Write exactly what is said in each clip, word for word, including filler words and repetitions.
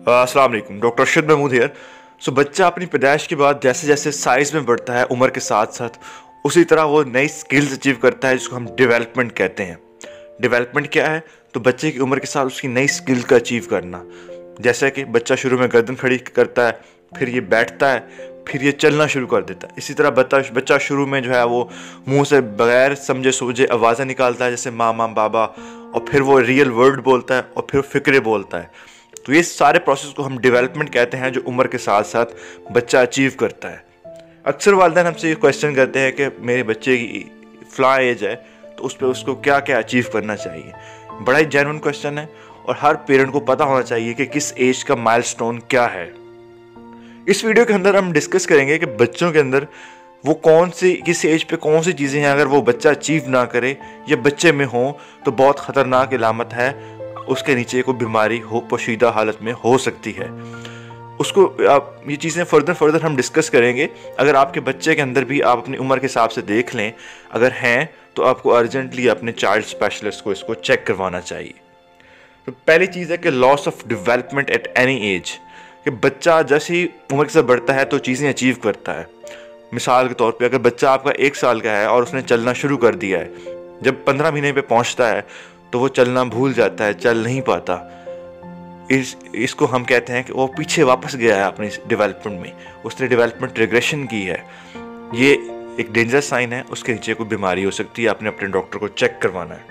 अस्सलाम वालेकुम, doctor Arshad Mahmood here. So बच्चा अपनी पैदाइश के बाद जैसे जैसे साइज़ में बढ़ता है उम्र के साथ साथ, उसी तरह वो नई स्किल्स अचीव करता है जिसको हम डेवलपमेंट कहते हैं। डेवलपमेंट क्या है? तो बच्चे की उम्र के साथ उसकी नई स्किल का अचीव करना। जैसे कि बच्चा शुरू में गर्दन खड़ी करता है, फिर ये बैठता है, फिर ये चलना शुरू कर देता है। इसी तरह बच्चा बच्चा शुरू में जो है वो मुंह से बगैर समझे सोचे आवाज़ें निकालता है, जैसे माँ माँ बाबा, और फिर वो रियल वर्ड बोलता है और फिर फ़िक्रे बोलता है। तो ये सारे प्रोसेस को हम डेवलपमेंट कहते हैं, जो उम्र के साथ साथ बच्चा अचीव करता है। अक्सर वालिदैन हमसे ये क्वेश्चन करते हैं कि मेरे बच्चे की फ़लाँ एज है तो उस पर उसको क्या क्या अचीव करना चाहिए। बड़ा ही जेन्युइन क्वेश्चन है और हर पेरेंट को पता होना चाहिए कि किस एज का माइलस्टोन क्या है। इस वीडियो के अंदर हम डिस्कस करेंगे कि बच्चों के अंदर वो कौन सी किस एज पे कौन सी चीज़ें हैं, अगर वो बच्चा अचीव ना करे या बच्चे में हो तो बहुत ख़तरनाक इलामत है, उसके नीचे कोई बीमारी हो, पोशीदा हालत में हो सकती है। उसको आप ये चीज़ें फर्दर फर्दर हम डिस्कस करेंगे। अगर आपके बच्चे के अंदर भी आप अपनी उम्र के हिसाब से देख लें, अगर हैं तो आपको अर्जेंटली अपने चाइल्ड स्पेशलिस्ट को इसको चेक करवाना चाहिए। तो पहली चीज़ है कि loss of development at any age, कि बच्चा जैसे ही उम्र के साथ बढ़ता है तो चीज़ें अचीव करता है। मिसाल के तौर पे अगर बच्चा आपका एक साल का है और उसने चलना शुरू कर दिया है, जब पंद्रह महीने पे पहुंचता है तो वो चलना भूल जाता है, चल नहीं पाता। इस इसको हम कहते हैं कि वो पीछे वापस गया है अपनी डेवलपमेंट में, उसने डेवलपमेंट रिग्रेशन की है। ये एक डेंजर साइन है, उसके नीचे कोई बीमारी हो सकती है, आपने अपने डॉक्टर को चेक करवाना है।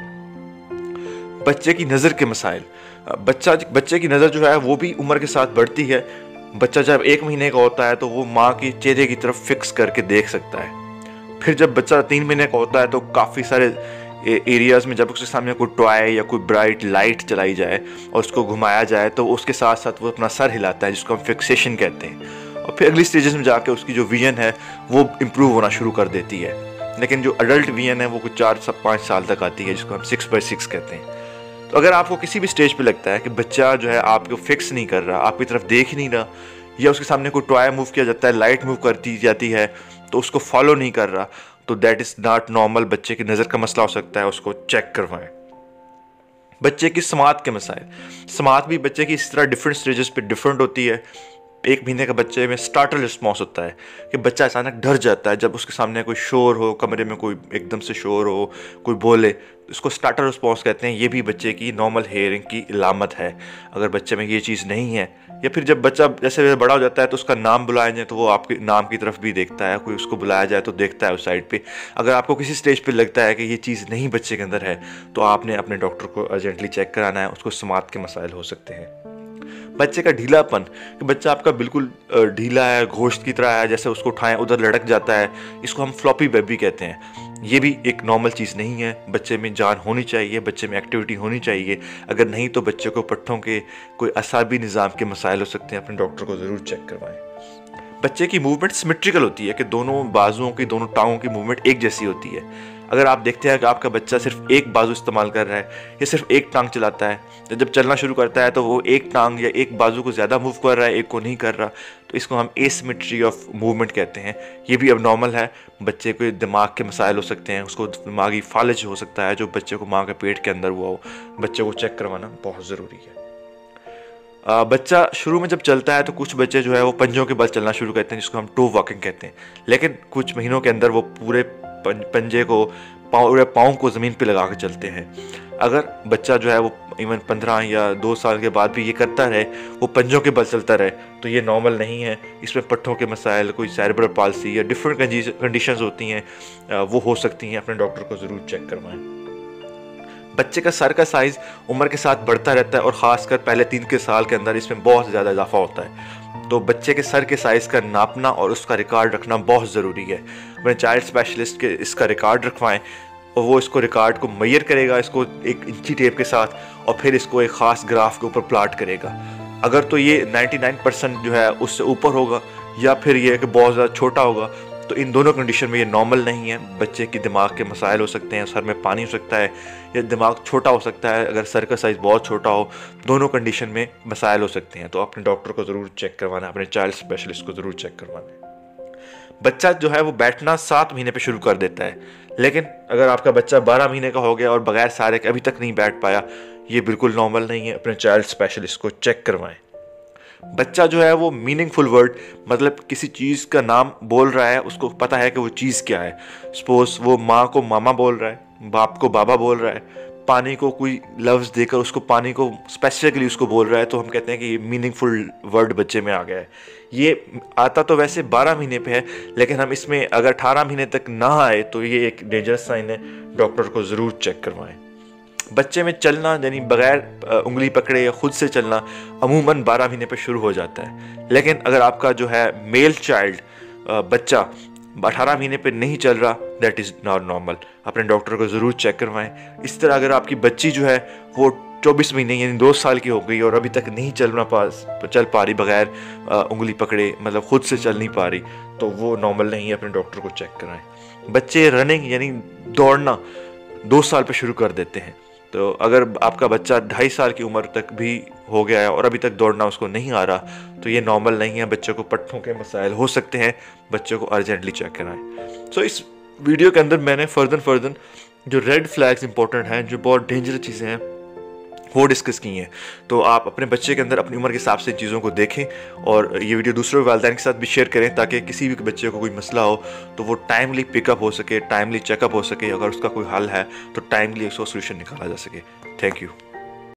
बच्चे की नज़र के मसाइल, बच्चा बच्चे की नज़र जो है वो भी उम्र के साथ बढ़ती है। बच्चा जब एक महीने का होता है तो वो माँ की चेहरे की तरफ फिक्स करके देख सकता है। फिर जब बच्चा तीन महीने का होता है तो काफ़ी सारे एरियाज़ में जब उसके सामने कोई टॉय या कोई ब्राइट लाइट चलाई जाए और उसको घुमाया जाए तो उसके साथ साथ वो अपना सर हिलाता है, जिसको हम फिक्सेशन कहते हैं। और फिर अगली स्टेजेस में जाके उसकी जो विजन है वो इम्प्रूव होना शुरू कर देती है। लेकिन जो अडल्ट विजन है वो कुछ चार से पाँच साल तक आती है, जिसको हम सिक्स बाई सिक्स कहते हैं। तो अगर आपको किसी भी स्टेज पे लगता है कि बच्चा जो है आपको फिक्स नहीं कर रहा, आपकी तरफ देख ही नहीं रहा, या उसके सामने कोई टॉय मूव किया जाता है, लाइट मूव करती जाती है तो उसको फॉलो नहीं कर रहा, तो दैट इज़ नॉट नॉर्मल, बच्चे की नज़र का मसला हो सकता है, उसको चेक करवाएं। बच्चे की समात के मसाइल, समात भी बच्चे की इस तरह डिफरेंट स्टेजेस पे डिफरेंट होती है। एक महीने के बच्चे में स्टार्टल रिस्पॉन्स होता है कि बच्चा अचानक डर जाता है जब उसके सामने कोई शोर हो, कमरे में कोई एकदम से शोर हो, कोई बोले, इसको स्टार्टल रिस्पॉन्स कहते हैं। ये भी बच्चे की नॉर्मल हेयरिंग की इलामत है। अगर बच्चे में ये चीज़ नहीं है, या फिर जब बच्चा जैसे बड़ा हो जाता है तो उसका नाम बुलाया जाए तो वो आपके नाम की तरफ भी देखता है, कोई उसको बुलाया जाए तो देखता है उस साइड पे। अगर आपको किसी स्टेज पे लगता है कि ये चीज़ नहीं बच्चे के अंदर है तो आपने अपने डॉक्टर को अर्जेंटली चेक कराना है, उसको समात के मसाइल हो सकते हैं। बच्चे का ढीलापन, कि बच्चा आपका बिल्कुल ढीला है, गोश्त की तरह है, जैसे उसको उठाएं उधर लटक जाता है, इसको हम फ्लॉपी बेबी कहते हैं। ये भी एक नॉर्मल चीज़ नहीं है। बच्चे में जान होनी चाहिए, बच्चे में एक्टिविटी होनी चाहिए। अगर नहीं तो बच्चे को पट्ठों के कोई असाबी निज़ाम के मसाइल हो सकते हैं, अपने डॉक्टर को ज़रूर चेक करवाएं। बच्चे की मूवमेंट सिमेट्रिकल होती है कि दोनों बाजुओं की, दोनों टांगों की मूवमेंट एक जैसी होती है। अगर आप देखते हैं कि आपका बच्चा सिर्फ एक बाजू इस्तेमाल कर रहा है या सिर्फ एक टांग चलाता है, तो जब चलना शुरू करता है तो वो एक टांग या एक बाजू को ज़्यादा मूव कर रहा है, एक को नहीं कर रहा, तो इसको हम एसिमेट्री ऑफ मूवमेंट कहते हैं। ये भी अब नॉर्मल है। बच्चे को दिमाग के मसाइल हो सकते हैं, उसको दिमागी फालिज हो सकता है जो बच्चे को माँ के पेट के अंदर हुआ हो। बच्चे को चेक करवाना बहुत ज़रूरी है। आ, बच्चा शुरू में जब चलता है तो कुछ बच्चे जो है वो पंजों के बल चलना शुरू करते हैं, जिसको हम टो वॉकिंग कहते हैं। लेकिन कुछ महीनों के अंदर वो पूरे पंजे को, पूरे पाँव को ज़मीन पे लगा कर चलते हैं। अगर बच्चा जो है वो इवन पंद्रह या दो साल के बाद भी ये करता रहे, वो पंजों के बल चलता रहे, तो ये नॉर्मल नहीं है। इसमें पट्ठों के मसाइल, कोई सेरेब्रल पाल्सी या डिफरेंट कंडीशंस होती हैं, वो हो सकती हैं। अपने डॉक्टर को ज़रूर चेक करवाएं। बच्चे का सर का साइज़ उम्र के साथ बढ़ता रहता है और ख़ासकर पहले तीन के साल के अंदर इसमें बहुत ज़्यादा इजाफा होता है। तो बच्चे के सर के साइज़ का नापना और उसका रिकॉर्ड रखना बहुत ज़रूरी है। अपने चाइल्ड स्पेशलिस्ट के इसका रिकॉर्ड रखवाएं और वो इसको रिकॉर्ड को मेजर करेगा, इसको एक इंची टेप के साथ, और फिर इसको एक ख़ास ग्राफ के ऊपर प्लाट करेगा। अगर तो ये निन्यानवे परसेंट जो है उससे ऊपर होगा या फिर ये कि बहुत ज़्यादा छोटा होगा, तो इन दोनों कंडीशन में ये नॉर्मल नहीं है। बच्चे की दिमाग के मसाइल हो सकते हैं, सर में पानी हो सकता है या दिमाग छोटा हो सकता है। अगर सर का साइज़ बहुत छोटा हो, दोनों कंडीशन में मसाइल हो सकते हैं। तो अपने डॉक्टर को ज़रूर चेक करवाना, अपने चाइल्ड स्पेशलिस्ट को ज़रूर चेक करवाना है। बच्चा जो है वो बैठना सात महीने पे शुरू कर देता है, लेकिन अगर आपका बच्चा बारह महीने का हो गया और बगैर सहारे के अभी तक नहीं बैठ पाया, ये बिल्कुल नॉर्मल नहीं है। अपने चाइल्ड स्पेशलिस्ट को चेक करवाएं। बच्चा जो है वो मीनिंगफुल वर्ड, मतलब किसी चीज़ का नाम बोल रहा है, उसको पता है कि वो चीज़ क्या है। सपोज वो माँ को मामा बोल रहा है, बाप को बाबा बोल रहा है, पानी को कोई लफ्ज़ देकर उसको पानी को स्पेसिफिकली उसको बोल रहा है, तो हम कहते हैं कि ये मीनिंगफुल वर्ड बच्चे में आ गया है। ये आता तो वैसे बारह महीने पे है, लेकिन हम इसमें अगर अठारह महीने तक ना आए तो ये एक डेंजरस साइन है, डॉक्टर को ज़रूर चेक करवाएं। बच्चे में चलना यानी बगैर उंगली पकड़े या खुद से चलना अमूमन बारह महीने पे शुरू हो जाता है, लेकिन अगर आपका जो है मेल चाइल्ड बच्चा अठारह महीने पे नहीं चल रहा, दैट इज़ नॉट नॉर्मल। अपने डॉक्टर को ज़रूर चेक करवाएं। इस तरह अगर आपकी बच्ची जो है वो चौबीस महीने यानी दो साल की हो गई और अभी तक नहीं चलना पा चल पा रही बगैर उंगली पकड़े, मतलब खुद से चल नहीं पा रही, तो वो नॉर्मल नहीं है, अपने डॉक्टर को चेक कराएं। बच्चे रनिंग यानी दौड़ना दो साल पे शुरू कर देते हैं, तो अगर आपका बच्चा ढाई साल की उम्र तक भी हो गया है और अभी तक दौड़ना उसको नहीं आ रहा, तो ये नॉर्मल नहीं है। बच्चे को पट्टों के मसाइल हो सकते हैं, बच्चे को अर्जेंटली चेक कराएं। सो इस वीडियो के अंदर मैंने फर्दर फर्दर जो रेड फ्लैग्स इंपॉर्टेंट हैं, जो बहुत डेंजरस चीज़ें हैं, वो डिस्कस की हैं। तो आप अपने बच्चे के अंदर अपनी उम्र के हिसाब से चीज़ों को देखें और ये वीडियो दूसरे वालिदैन के साथ भी शेयर करें, ताकि किसी भी बच्चे को कोई मसला हो तो वो टाइमली पिकअप हो सके, टाइमली चेकअप हो सके। अगर उसका कोई हल है तो टाइमली उसका सोल्यूशन निकाला जा सके। Thank you.